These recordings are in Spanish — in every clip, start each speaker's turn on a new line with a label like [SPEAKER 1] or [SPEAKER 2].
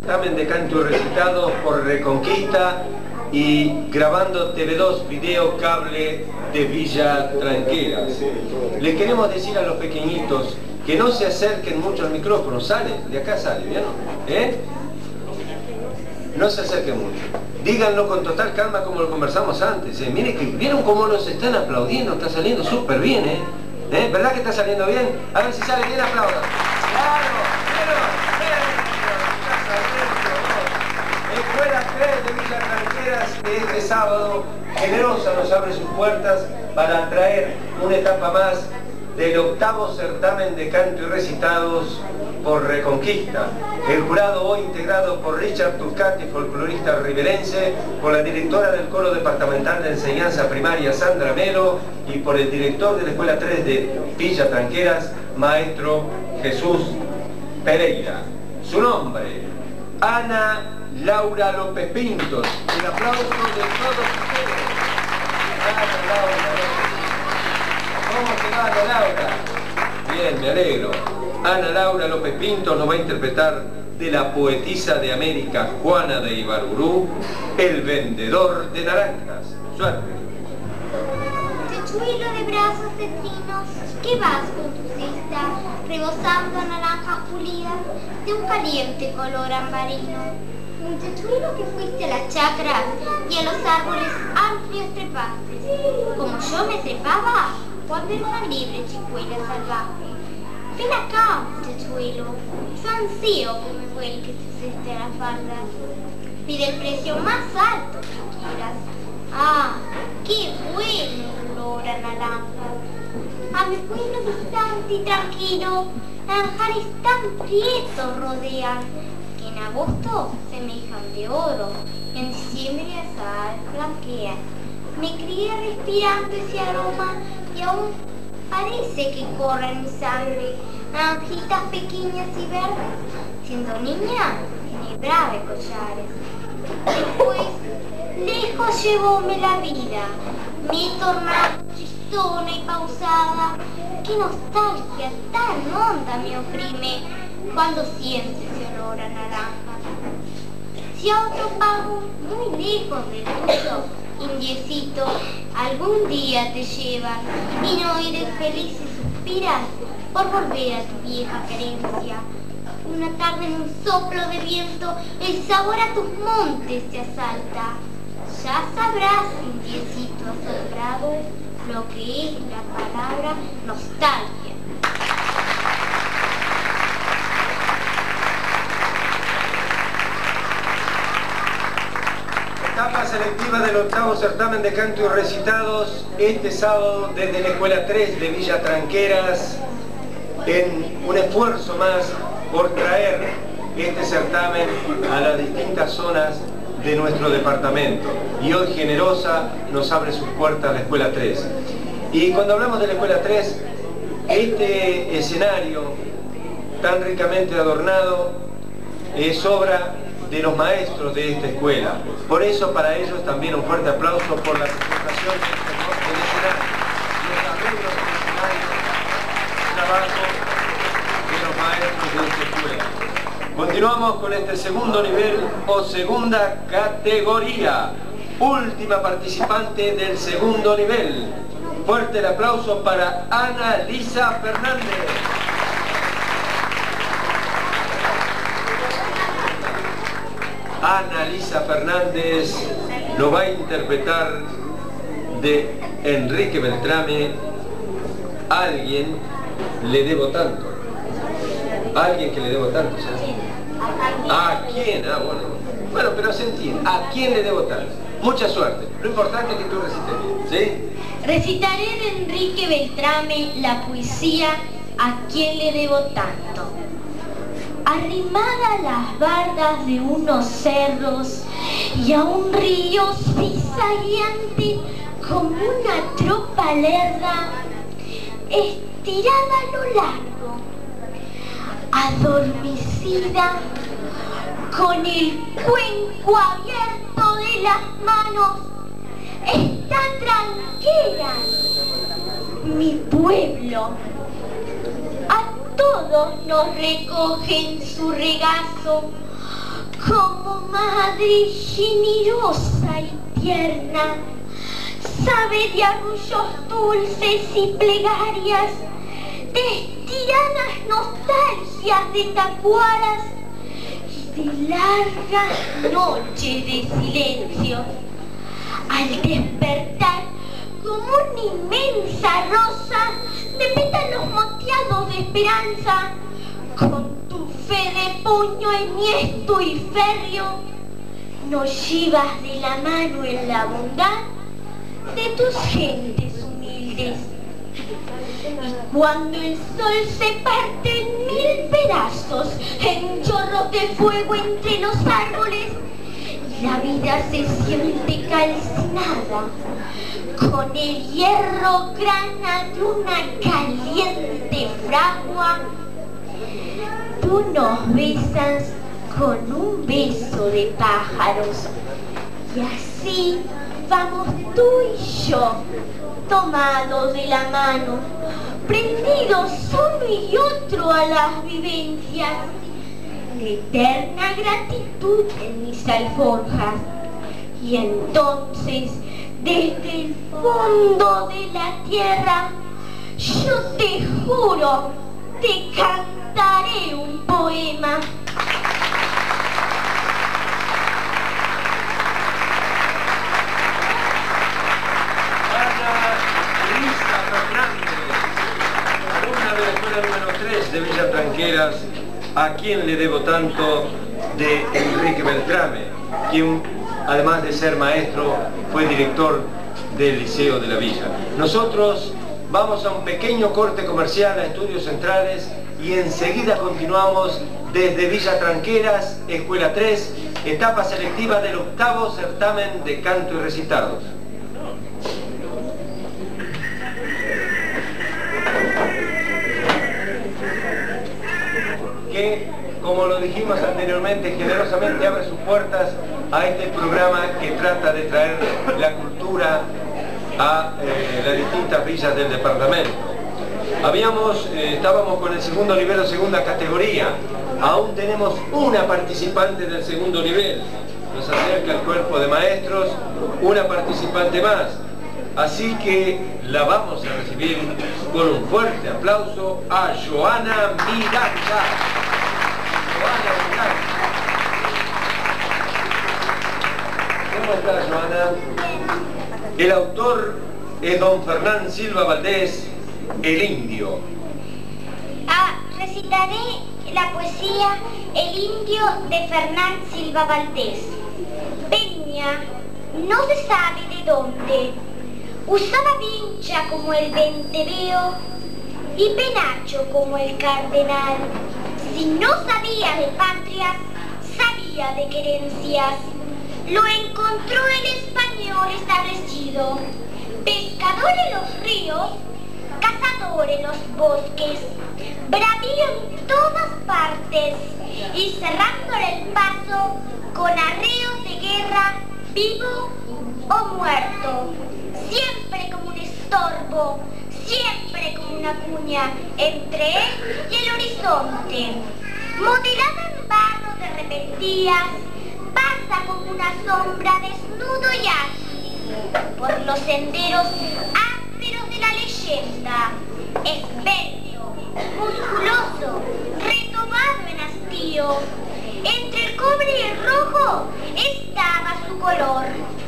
[SPEAKER 1] Certamen de canto y recitado por Reconquista y grabando TV2 video cable de Villa Tranqueras. Le queremos decir a los pequeñitos que no se acerquen mucho al micrófono. Sale, de acá sale, ¿vieron? No se acerquen mucho. Díganlo con total calma como lo conversamos antes. Miren que vieron cómo nos están aplaudiendo, está saliendo súper bien, ¿verdad que está saliendo bien? A ver si sale bien, aplaudan. ¡Claro! Escuela 3 de Villa Tranqueras, que este sábado generosa nos abre sus puertas para traer una etapa más del octavo certamen de canto y recitados por Reconquista. El jurado hoy integrado por Richard Turcati, folclorista riverense, por la directora del Coro Departamental de Enseñanza Primaria, Sandra Melo, y por el director de la Escuela 3 de Villa Tranqueras, maestro Jesús Pereira. Su nombre, Ana Laura López Pintos. El aplauso de todos ustedes. Ana Laura. ¿Cómo te va, Ana Laura? Bien, me alegro. Ana Laura López Pintos nos va a interpretar de la poetisa de América, Juana de Ibarburú, El vendedor de naranjas. Suerte.
[SPEAKER 2] Techuelo de brazos de trinos, que vas con tu cesta, rebosando a naranjas pulidas de un caliente color ambarino. Un techuelo que fuiste a las chacras y a los árboles amplios trepaste, como yo me trepaba cuando era una libre chicuela salvaje. Ven acá, techuelo, yo ansío que me vuelques tu cesta a las faldas. Pide el precio más alto que quieras. ¡Ah, qué bueno olor a naranja! A mi pueblo distante y tranquilo, naranjales tan prietos rodean, que en agosto semejan de oro, en diciembre azahar blanquean. Me crié respirando ese aroma y aún parece que corre en mi sangre, naranjitas pequeñas y verdes, siendo niña, enhebraba de collares. Después, lejos llevóme la vida, me he tornado tristona y pausada. Qué nostalgia tan honda me oprime cuando siento ese olor a naranja. Si a otro pago, muy lejos del tuyo, indiecito, algún día te llevan y no eres feliz y suspiras por volver a tu vieja querencia. Una tarde en un soplo de viento, el sabor a tus montes te asalta. Ya sabrás, indiecito asombrado, lo que es la palabra nostalgia.
[SPEAKER 1] Etapa selectiva del octavo certamen de canto y recitados este sábado desde la Escuela 3 de Villa Tranqueras, en un esfuerzo más por traer este certamen a las distintas zonas de nuestro departamento. Y hoy generosa nos abre sus puertas la Escuela 3. Y cuando hablamos de la Escuela 3, este escenario tan ricamente adornado es obra de los maestros de esta escuela. Por eso para ellos también un fuerte aplauso por la presentación del escenario, los arreglos del escenario, el trabajo de los maestros de esta escuela. Continuamos con este segundo nivel o segunda categoría. Última participante del segundo nivel. Fuerte el aplauso para Ana Lisa Fernández. Ana Lisa Fernández nos va a interpretar de Enrique Beltrame, Alguien le debo tanto. Alguien que le debo tanto, ¿sabes? ¿A quién? Ah, bueno. Bueno, pero sentir, ¿a quién le debo tanto? Mucha suerte. Lo importante es que tú recites bien, ¿sí?
[SPEAKER 2] Recitaré de Enrique Beltrame la poesía ¿A quién le debo tanto? Arrimada a las bardas de unos cerros y a un río cizagueante como una tropa lerda, estirada a lo largo, adormecida, con el cuenco abierto de las manos, está tranquila mi pueblo. A todos nos recoge en su regazo
[SPEAKER 3] como madre generosa y tierna, sabe de arrullos dulces y plegarias, de tiranas nostalgias de tacuaras y de largas noches de silencio. Al despertar, como una inmensa rosa de pétalos moteados de esperanza, con tu fe de puño enhiesto y férreo, nos llevas de la mano en la bondad de tus gentes humildes. Y cuando el sol se parte en mil pedazos, en chorros de fuego entre los árboles, la vida se siente calcinada con el hierro grana de una caliente fragua, tú nos besas con un beso de pájaros, y así vamos tú y yo, tomados de la mano, prendidos uno y otro a las vivencias, de eterna gratitud en mis alforjas. Y entonces, desde el fondo de la tierra, yo te juro, te cantaré un poema.
[SPEAKER 1] Alumna de la escuela número 3 de Villa Tranqueras, a quien le debo tanto, de Enrique Beltrame, quien, además de ser maestro, fue director del Liceo de la Villa. Nosotros vamos a un pequeño corte comercial a Estudios Centrales y enseguida continuamos desde Villa Tranqueras, Escuela 3, etapa selectiva del 8º certamen de canto y recitados. Que, como lo dijimos anteriormente, generosamente abre sus puertas a este programa que trata de traer la cultura a las distintas villas del departamento. Estábamos con el segundo nivel o segunda categoría. Aún tenemos una participante del segundo nivel. Nos acerca el cuerpo de maestros, una participante más. Así que la vamos a recibir con un fuerte aplauso a Joana Miranda. ¿Cómo estás, Joana? El autor es don Fernán Silva Valdés, El Indio.
[SPEAKER 2] Recitaré la poesía El Indio de Fernán Silva Valdés. Peña, no se sabe de dónde, usaba vincha como el venteveo y penacho como el cardenal. Si no sabía de patrias, sabía de querencias. Lo encontró el español establecido, pescador en los ríos, cazador en los bosques, bravío en todas partes y cerrándole el paso con arreos de guerra, vivo o muerto, siempre como un estorbo, siempre como una cuña entre él y el horizonte. Modelada en barro de repentías, pasa como una sombra desnudo y ágil por los senderos ásperos de la leyenda. Esbelto, musculoso, retomado en hastío. Entre el cobre y el rojo estaba su color.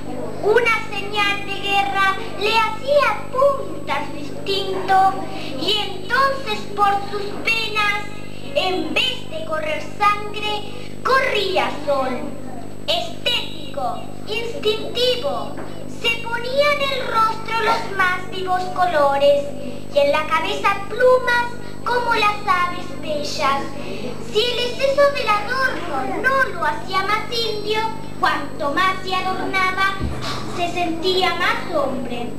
[SPEAKER 2] Una señal de guerra le hacía punta su instinto y entonces por sus venas, en vez de correr sangre, corría sol. Estético, instintivo, se ponía en el rostro los más vivos colores y en la cabeza plumas como las aves bellas. Si el exceso del adorno no lo hacía más indio, cuanto más se adornaba, se sentía más hombre.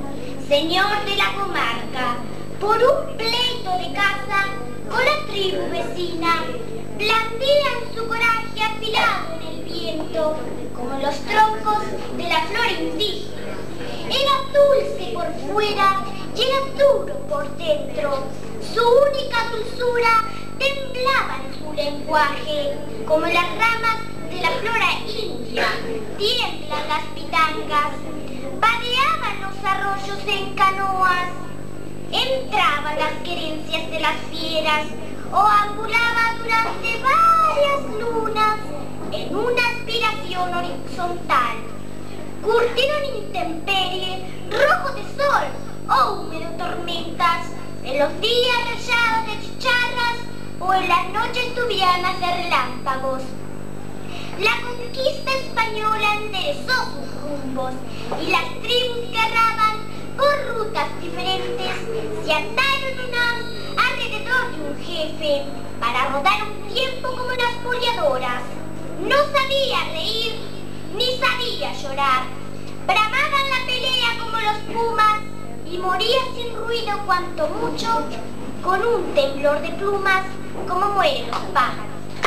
[SPEAKER 2] Señor de la comarca, por un pleito de caza con la tribu vecina, blandía en su coraje afilado en el viento, como los troncos de la flor indígena. Era dulce por fuera y era duro por dentro. Su única dulzura temblaba en su lenguaje, como las ramas
[SPEAKER 3] de la flora india, tiemblan las pitangas, vadeaban los arroyos en canoas, entraban las querencias de las fieras o ambulaba durante varias lunas en una aspiración horizontal, curtido en intemperie, rojo de sol o húmedo tormentas, en los días rayados de chicharras o en las noches tubianas de relámpagos. La conquista española enderezó sus rumbos y las tribus que erraban por rutas diferentes se ataron unas alrededor de un jefe para rodar un tiempo como las boleadoras. No sabía reír ni sabía llorar. Bramaban la pelea como los pumas y moría sin ruido cuanto mucho, con un temblor de plumas como mueren los pájaros.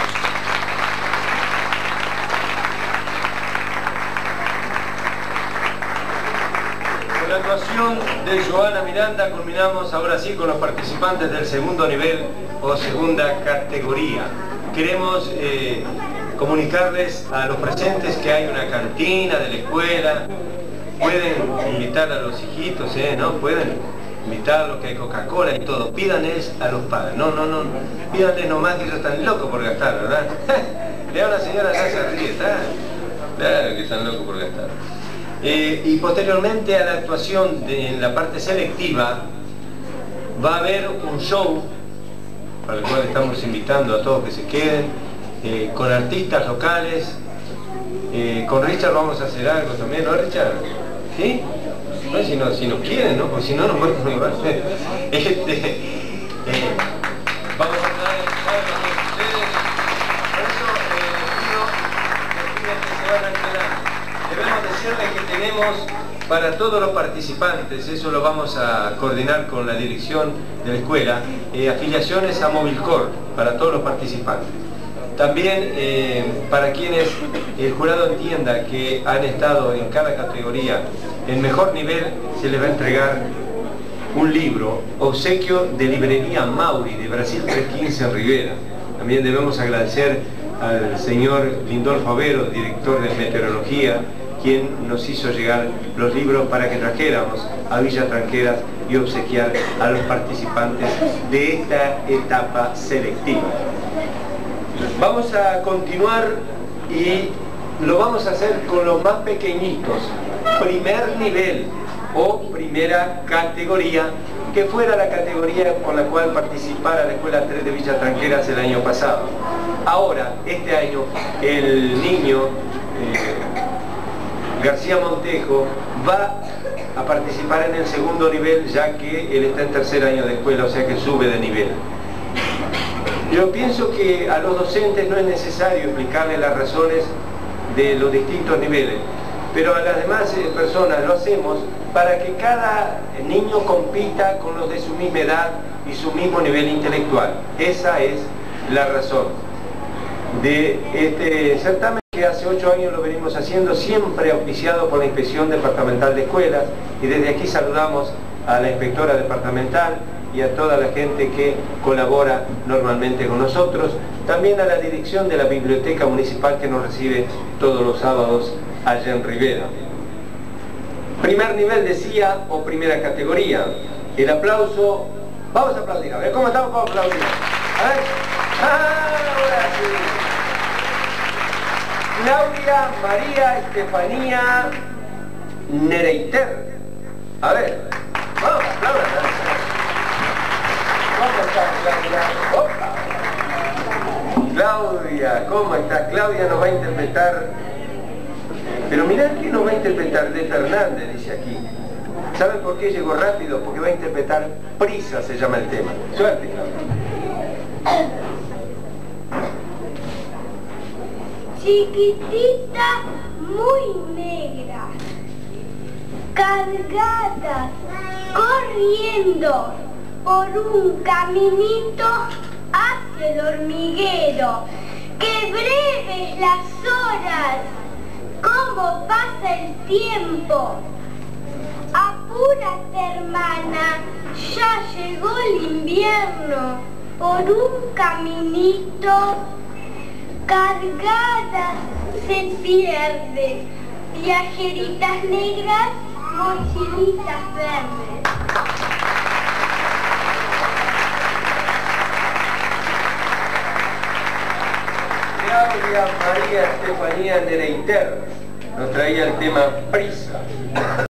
[SPEAKER 1] Con la actuación de Joana Miranda culminamos ahora sí con los participantes del segundo nivel o segunda categoría. Queremos comunicarles a los presentes que hay una cantina de la escuela. Pueden invitar a los hijitos, ¿no? Pueden invitarlos, que hay Coca-Cola y todo. Pídanles a los padres. No. Pídanles nomás, que ellos están locos por gastar, ¿verdad? Vea, una señora ya se ríe, ¿está? Claro que están locos por gastar. Y posteriormente a la actuación en la parte selectiva va a haber un show para el cual estamos invitando a todos que se queden, con artistas locales. Con Richard vamos a hacer algo también, ¿no, Richard? ¿Sí? No, si nos quieren, ¿no? Porque si no nos muerden muy mal. Vamos a traer algo de ustedes. Por eso pido que se vayan quedando. Debemos decirles que tenemos para todos los participantes, eso lo vamos a coordinar con la dirección de la escuela, afiliaciones a Movilcor para todos los participantes. También para quienes el jurado entienda que han estado en cada categoría en mejor nivel, se les va a entregar un libro, obsequio de Librería Mauri de Brasil 315 en Rivera. También debemos agradecer al señor Lindolfo Avero, director de Meteorología, quien nos hizo llegar los libros para que trajéramos a Villa Tranqueras y obsequiar a los participantes de esta etapa selectiva. Vamos a continuar y lo vamos a hacer con los más pequeñitos, primer nivel o primera categoría, que fuera la categoría con la cual participara la Escuela 3 de Villa Tranqueras el año pasado. Ahora, este año, el niño García Montejo va a participar en el segundo nivel, ya que él está en tercer año de escuela, o sea que sube de nivel. Yo pienso que a los docentes no es necesario explicarles las razones de los distintos niveles, pero a las demás personas lo hacemos para que cada niño compita con los de su misma edad y su mismo nivel intelectual. Esa es la razón de este certamen, que hace 8 años lo venimos haciendo, siempre auspiciado por la Inspección Departamental de Escuelas, y desde aquí saludamos a la inspectora departamental y a toda la gente que colabora normalmente con nosotros, también a la dirección de la Biblioteca Municipal que nos recibe todos los sábados allá en Rivera. Primer nivel, decía, o primera categoría. El aplauso, vamos a aplaudir, a ver, ¿cómo estamos? Vamos a aplaudir. A ver, ahora sí. Claudia María Estefanía Nereiter. A ver, vamos, aplaudan. ¿Cómo estás, Claudia? Opa. Claudia, ¿cómo estás? Claudia nos va a interpretar, pero mirá que nos va a interpretar de Fernández, dice aquí. ¿Saben por qué llegó rápido? Porque va a interpretar Prisa, se llama el tema. Suerte, Claudia.
[SPEAKER 3] Chiquitita, muy negra, cargada, corriendo por un caminito hacia el hormiguero. ¡Qué breves las horas! ¡Cómo pasa el tiempo! Apúrate, hermana, ya llegó el invierno. Por un caminito cargada se pierde. Viajeritas negras, mochilitas verdes.
[SPEAKER 1] Claudia María Estefanía Nereiter nos traía el tema Prisa.